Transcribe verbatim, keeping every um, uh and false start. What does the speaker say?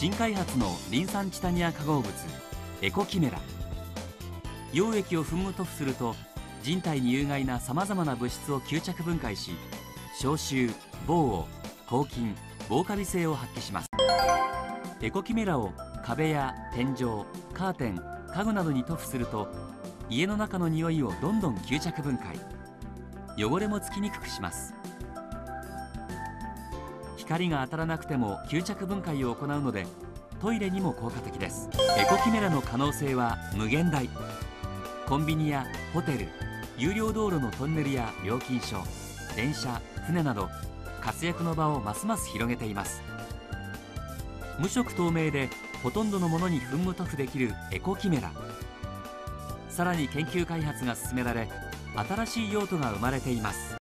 新開発のリン酸チタニア化合物エコキメラ。溶液を噴霧塗布すると人体に有害なさまざまな物質を吸着分解し、消臭、防汚、抗菌、防カビ性を発揮します。エコキメラを壁や天井、カーテン、家具などに塗布すると家の中の匂いをどんどん吸着分解、汚れもつきにくくします。光が当たらなくても吸着分解を行うのでトイレにも効果的です。エコキメラの可能性は無限大。コンビニやホテル、有料道路のトンネルや料金所、電車、船など活躍の場をますます広げています。無色透明でほとんどのものに噴霧塗布できるエコキメラ。さらに研究開発が進められ新しい用途が生まれています。